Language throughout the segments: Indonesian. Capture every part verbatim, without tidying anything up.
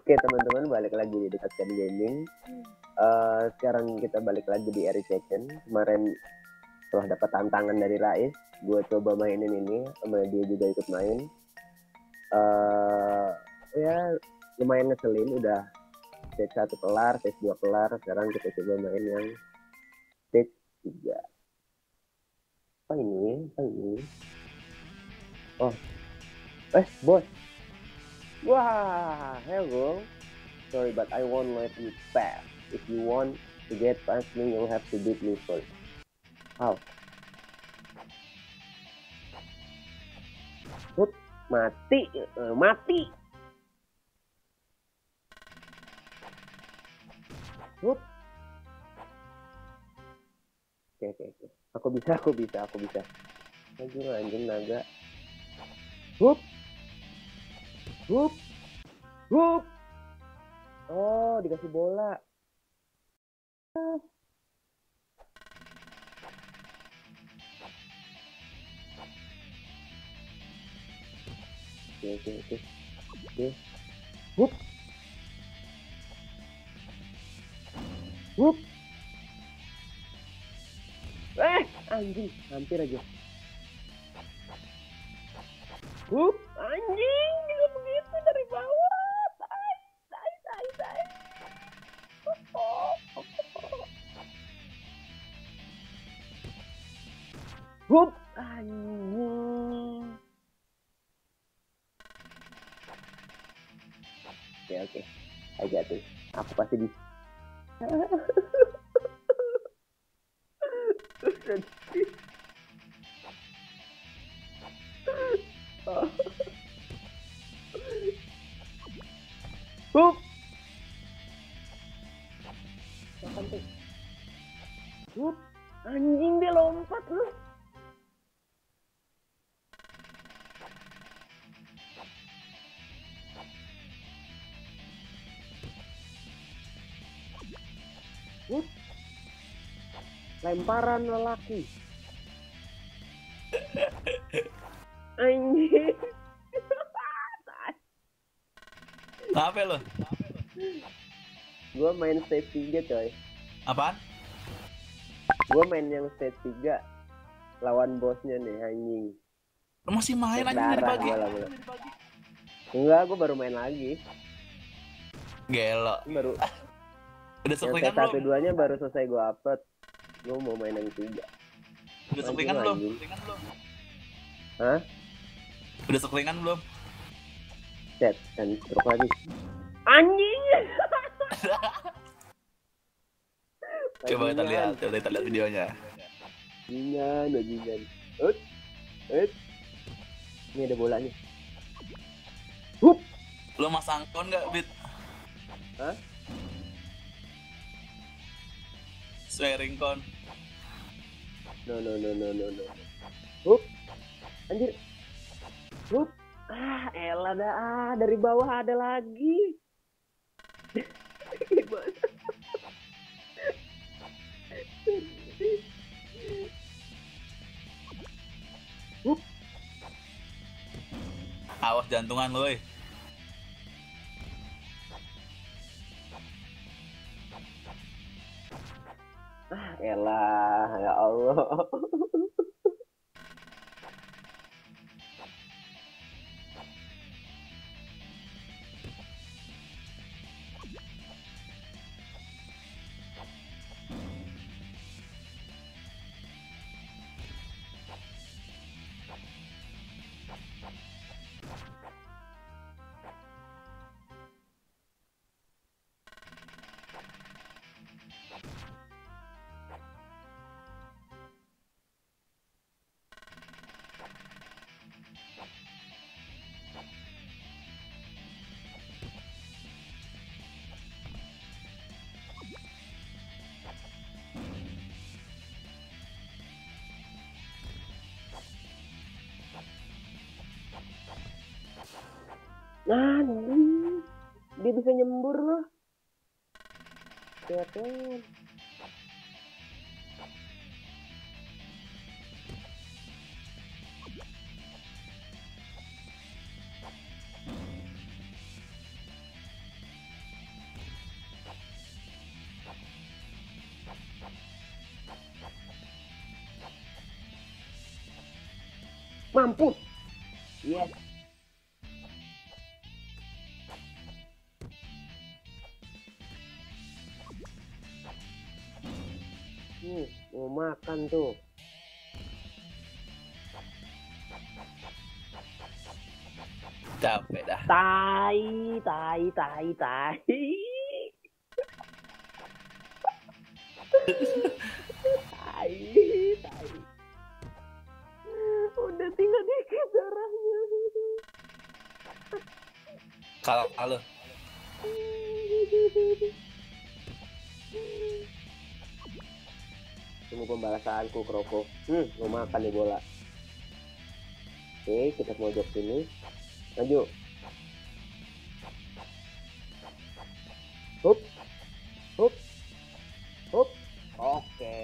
Oke teman-teman, balik lagi di Dekatkan Gaming. Uh, sekarang kita balik lagi di Area Chicken. Kemarin setelah dapat tantangan dari Rais, gue coba mainin ini, sama dia juga ikut main. Uh, ya lumayan ngeselin, udah stage satu kelar, stage dua kelar. Sekarang kita coba main yang stage tiga. Apa ini? Apa ini? Oh, eh bos. Wah, hello. Sorry, but I won't let you pass. If you want to get past me, you'll have to beat me first. How? Hut, mati, uh, mati. Hut. Oke, oke, oke. Aku bisa, aku bisa, aku bisa. Anjing, anjing naga. Hup. Hup. Hup. Oh, dikasih bola. Oke, oke, oke. Oke. Hup. Hup. Eh, anjing, hampir aja. Hup, anjing, juga begitu dari bawah. Tai, tai, tai, tai. Hup, anjing. Oke, oke. Aja tuh. Aku pasti di. Hup. Hup. Anjing, dia lompat loh. Hup. Lemparan lelaki. Anjing. Apa lo? Gue main stage tiga coy. Apaan? Gue main yang stage tiga. Lawan bosnya nih anjing. Lo masih main aja dari pagi? Enggak, gue baru main lagi. Gelo. Baru. Udah Yang seklingan belum? satu duanya baru selesai gue upload. Gue mau main yang tiga. Udah seklingan belum? Hah? Udah seklingan belum? Set, dan truk lagi. Anjing! Coba kita lihat, coba kita lihat videonya. Bajingan, bajingan. Ut, ut. Ini ada bola nih. Hup. Lo masang kon nggak, Bit? Hah? Swearing kon. No, no, no, no, no, no. Hup. Anjir. Hup. Ah, elah dah. Ah, dari bawah ada lagi. Hup. Awas jantungan lo, eh. Ah, elah, ya Allah. Nah, dia bisa nyembur loh. Kelihatan. Mampus. Yes. Hmm, mau makan tuh. Capek dah. Tai, tai, tai, tai. Tai, tai. Udah tinggal dikit darahnya. Kalau kalau Tunggu pembalasanku, Kroko. Hmm, mau makan nih bola. Oke, kita mojok sini. Maju. Hup. Hup. Hup. Oke.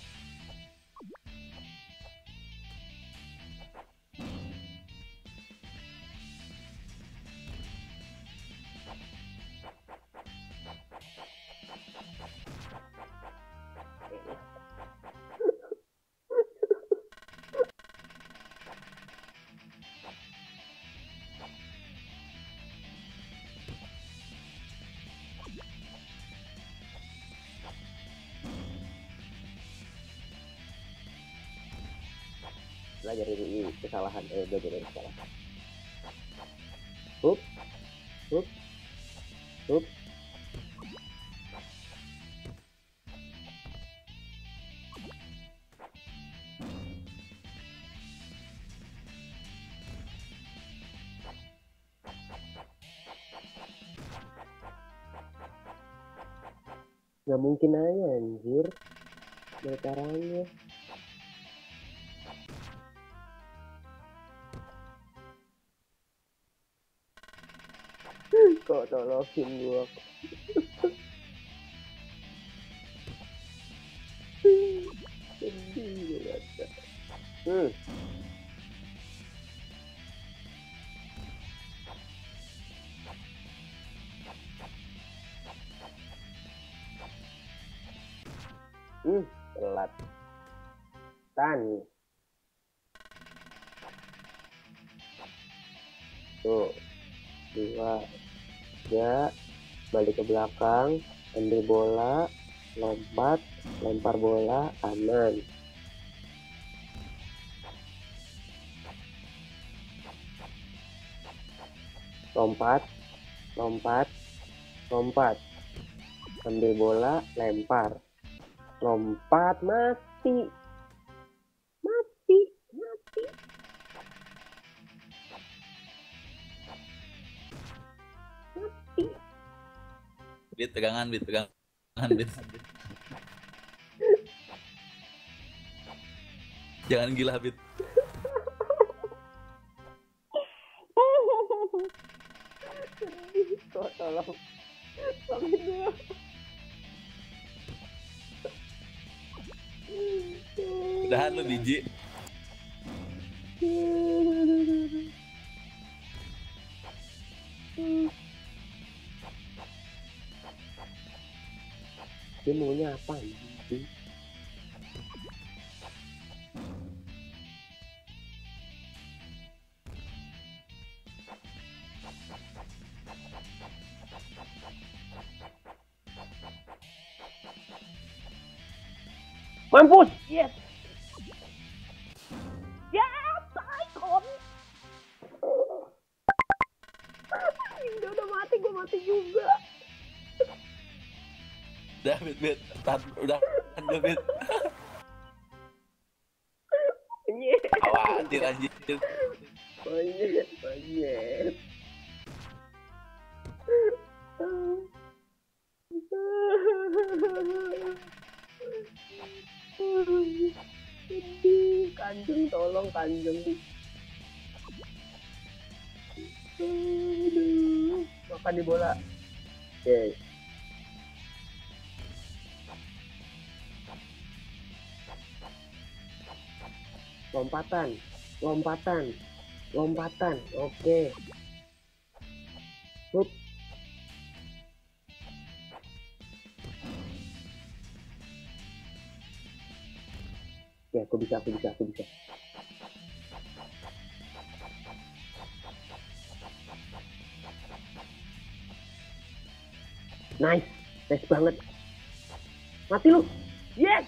Belajar dari kesalahan, eh belajar dari kesalahan. Hup. Hup. Hup. Nggak mungkin aja anjir. Dari caranya. Kok tolongin gua. Sedih banget. Hmm. Hmm, telat. Tan. Tuh. Dua. Ya. Balik ke belakang. Ambil bola. Lompat. Lempar bola. Aman. Lompat. Lompat. Lompat. Ambil bola. Lempar. Lompat. Mati. Mati. Mati. Mati. Bit pegangan, bit pegangan, bit. Jangan gila, bit. Sedih kok, tolong. Tolongin gua. Udahan lu biji. Dia maunya apa sih? Mampus! Yes! Ya, tai kon! Dia udah mati, gue mati juga. Udah, bit, bit. Tahan, udah. Tahan lu, bit. Nyet. Khawatir anjir. Nyet, nyet. Kanjeng, tolong Kanjeng. Makan di bola. Oke. Okay. Lompatan, lompatan, lompatan. Oke. Okay. Hup. Ya, aku bisa, aku bisa, aku bisa. Nice. Nice banget. Mati lu. Yes.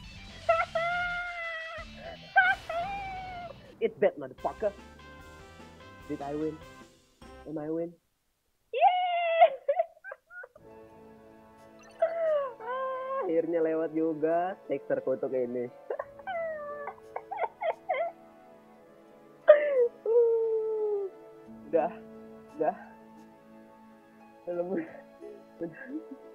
It's that motherfucker. Did I win? Am I win? Yeah. Akhirnya lewat juga. Take terkutuk ini. Udah. Udah. Udah.